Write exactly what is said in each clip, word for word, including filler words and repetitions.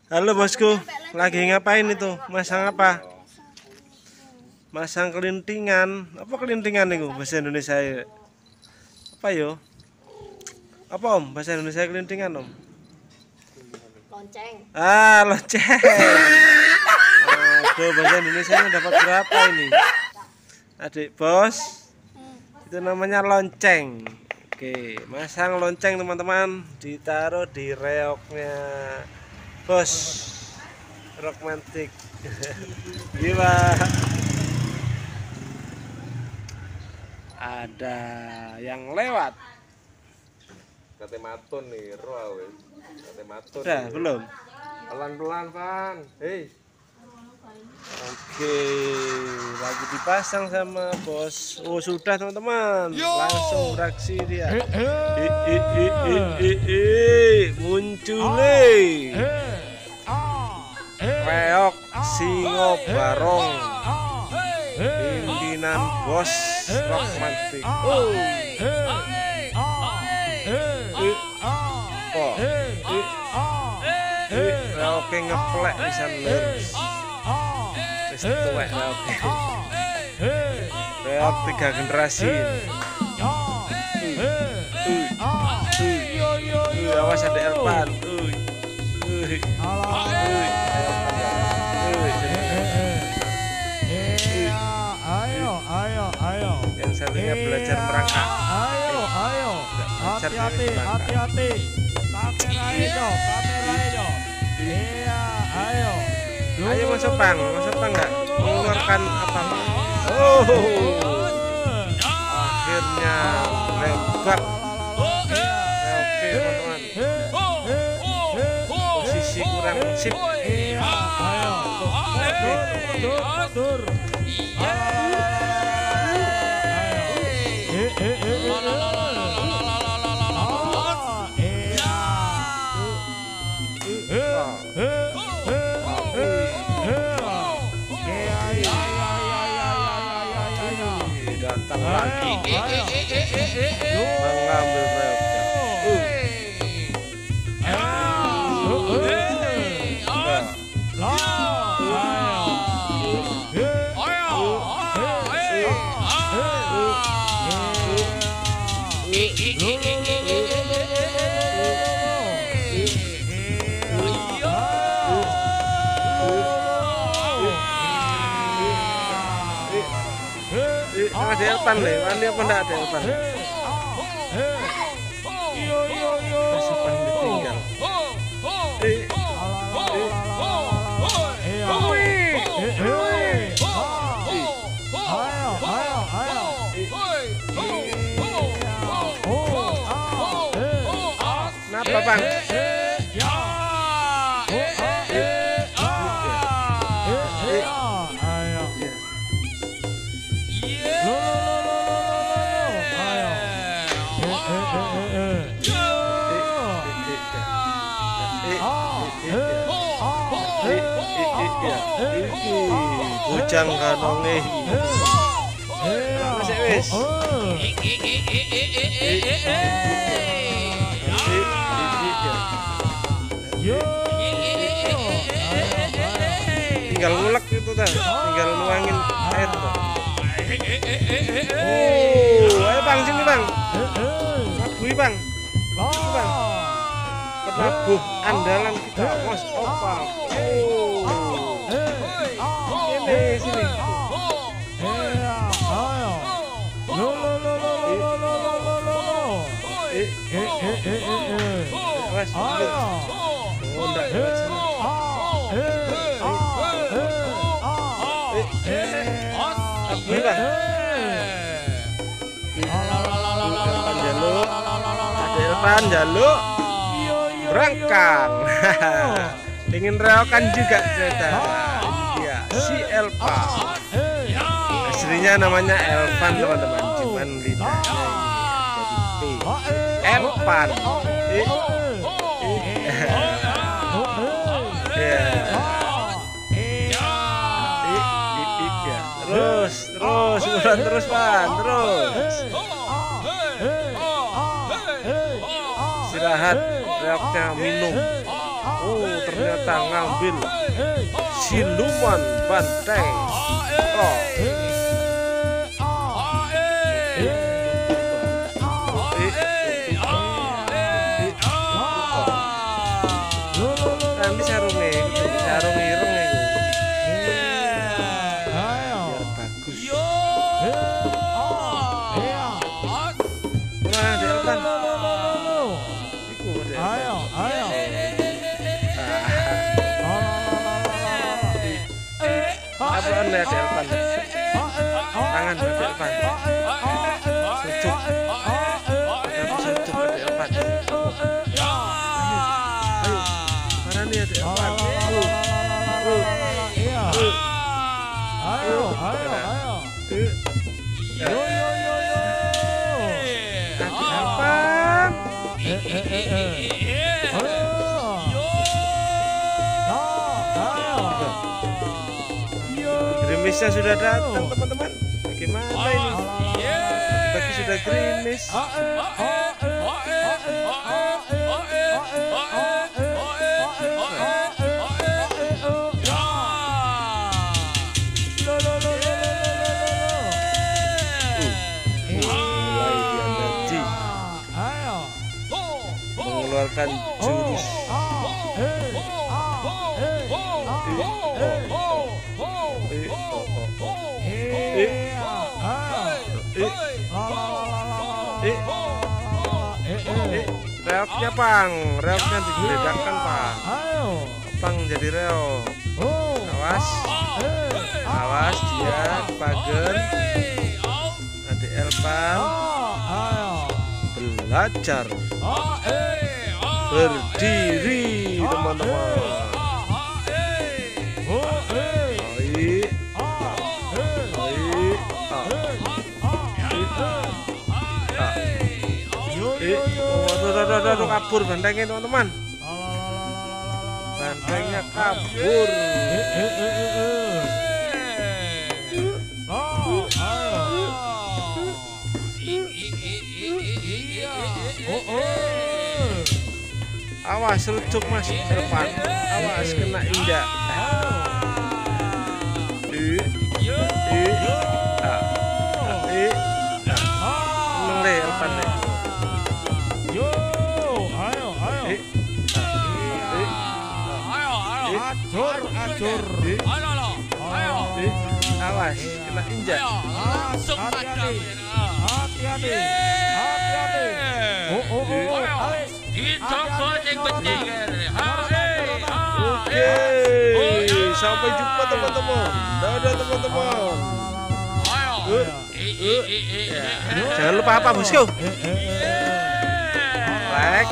Halo bosku, lagi ngapain itu? Masang apa? Masang kelintingan. Apa kelintingan itu bahasa Indonesia? Apa yo? Apa om? Bahasa Indonesia kelintingan om? Lonceng. Ah lonceng. Aduh bahasa Indonesia dapat berapa ini? Adik bos, itu namanya lonceng. Oke, masang lonceng teman-teman, ditaruh di reoknya bos romantik. Gila, ada yang lewat. Kate maton nih, roh wis. Kate maton. Udah belum? Pelan-pelan, Van. Hei. Oke, lagi dipasang sama bos. Oh sudah teman-teman, langsung beraksi dia. I, i, i, i, i, i. Muncul nih reok singo barong pimpinan bos romantik. Oh, oh, reoknya ngeplek bisa lurus. Wis tuwek reok. Reok tiga generasi. Uh, awas ada Elvan. Uh, uh, Ayo, ayo, ayo. yang satunya belajar merangkak. Ayo, ayo. Hati-hati, hati-hati. Kamera itu, kamera itu. Iya, ayo. Ayo masuk pang, masuk pang nggak? Mengeluarkan apa? Oh, akhirnya lebar. Oke teman-teman, posisi kurang sip. Ayo. Mundur, mundur. Datang lagi mengambil reoknya. Ada Elvan nih, mana apa enggak ada Elvan? Asupan ditinggal. Kenapa bang? Bujang kanonge. Masih wis. Tinggal ngulek itu dah, tinggal nuangin air tuh. Oh, ayo bang sini bang. Nabui bang. Itu bang. Penabuh andalan kita, Mas Opa. Oh. Ini sini. Mas, oh enggak lewat sini. Nabui bang. Elvan jaluk. Ada Elvan jaluk. Berangkang. Ingin reokan juga ternyata. Iya, si Elvan. Aslinya namanya Elvan teman-teman, cuman lidahnya ini jadi P. Elvan. Terus, terus, ulang terus Pan, terus. Istirahat, reoknya minum. Oh, ternyata ngambil siluman banteng. Oh. Nanti sarungnya, sarung ireng nih. Biar bagus. Nah, Delpan. Iku Delpan. Ayo, ayo. Apaan ya Delpan? Tangan ke Delpan. Sucuk. Tapi sucuk ke Delpan. Ayo, ayo. Mana nih ya Delpan? Ayo, Ayo, ayo, ayo. Yo, yo, yo, yo. Delpan. Eh, eh, eh, eh. Ayo. Gerimisnya sudah datang teman-teman. Bagaimana ini? Bagi sudah gerimis. Mulai dianergi mengeluarkan jurus. Reoknya Pang, reoknya digeledakan Pang. Pang jadi reok. Awas, awas dia pagar. Adik Elpan belajar berdiri teman-teman. Aduh, aduh, kabur bantengnya teman-teman. Bantengnya kabur. Awas selucuk mas depan. Awas kena indak. Ngelih depan deh. Acur, acur. Awas, kena injak. Hati-hati, hati-hati, hati-hati. Oh, oh, oh, alis. Oke, sampai jumpa teman-teman. Dadah teman-teman. Jangan lupa apa bosku? Like,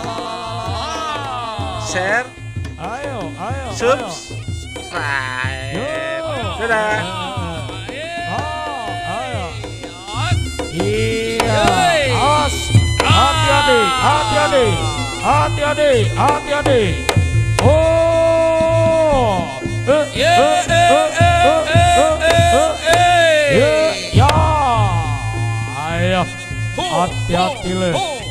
share, ayo, ayo, subscribe. Dadah. Iya, as, hati-hati, hati-hati, hati-hati, hati-hati. Oh, eh, eh, eh, eh, eh, eh, ya, ayo, hati-hati le.